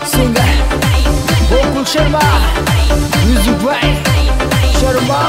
Singer Gokul Sharma, music by Sharma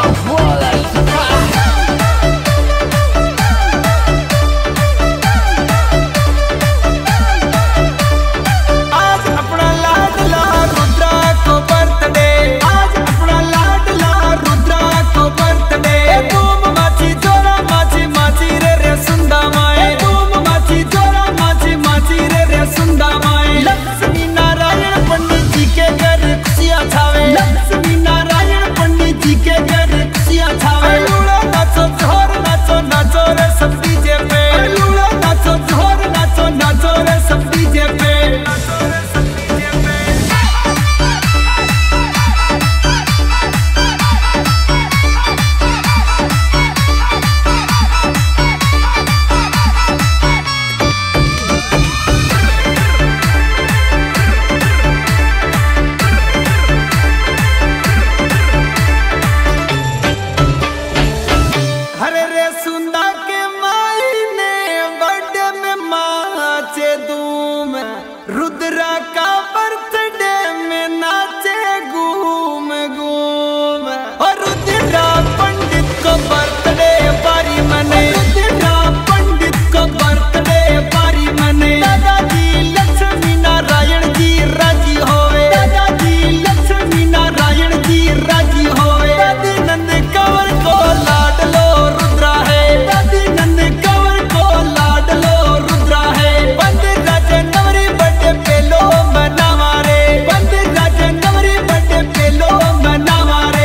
Rudra का birthday में नाचे घूम घूम और रुद्रा पंडित को बर्थडे पारी मने, रुद्रा पंडित को बर्थडे पारी मने। दादाजी लक्ष्मी नारायण जी राजी होवे, दादाजी लक्ष्मी नारायण जी राजी होवे। दादी नंद कंवर को लाड लो रुद्रा है, दादी नंद कंवर को लाड लो रुद्रा है। बंद राजे नवरी बड़े पेलो मनावा रे, बंद राजे नवरी बड़े पेलो मनावा रे।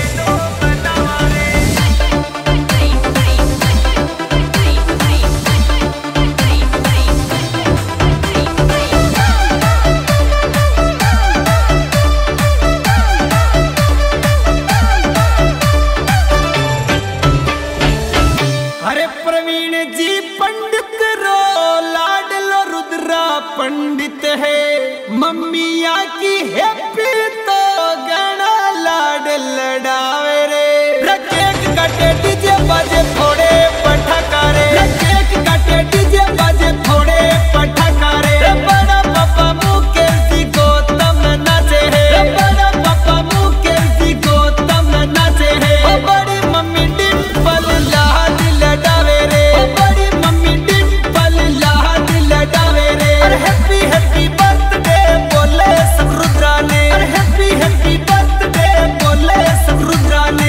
अरे प्रवीण जी पंडित रो लाडलो रुद्रा पंडित है। मम्मिया की हैप्पी तो गणा लाड लड़ावे रे। केक काटे डीजे बाजे फोड़े पटाखा रे, केक काटे डीजे बाजे फोड़े पटाखा रे। बड़ा पापा मुकेश जी गौतम नाचे है, बड़ा पापा मुकेश जी गौतम नाचे है। बड़ी मम्मी डिम्पल लाड लड़ावे रे, बड़ी मम्मी डिम्पल लाड लड़ावे रे। और हैप्पी हैप्पी बर्थडे बोले सब रुद्रा ने, और हैप्पी हैप्पी बर्थडे बोले सब रुद्रा ने।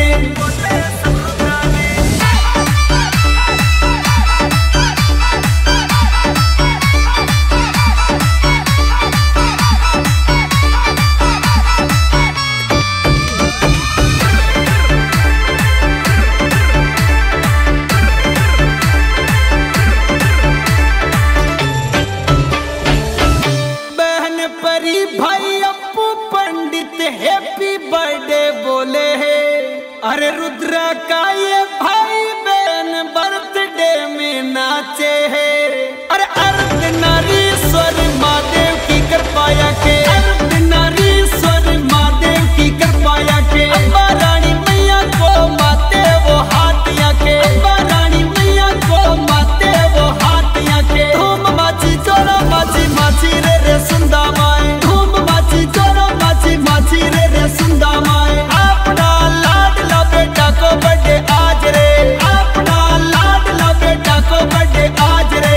बहन परी भाई अप्पू पंडित हैप्पी बर्थडे बोले है। अरे रुद्रा का ये भाई बहन बर्थडे में नाचे है। अरे अर्धनारीश्वर महादेव की कृपाया के, अर्धनारीश्वर महादेव की कृपाया के। अम्बा रानी मैया को माते वो हाथिया के, अम्बा रानी मैया को माते वो हाथिया के। धूम माची चोरा माची माची रे रे सुंदा माए, धूम माची चोरा माची माची रे रे सुंदा माए। अपना लाडला बेटा को बर्थडे आज रे, अपना लाडला बेटा को बर्थडे आज रे।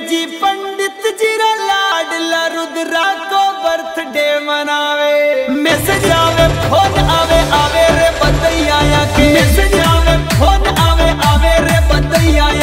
जी पंडित जी रा लाडला रुद्रा को बर्थडे मनावे। मैसेज आवे फोन आवे आवे रे बधैया के, मैसेज आवे फोन आवे आवे रे बधैया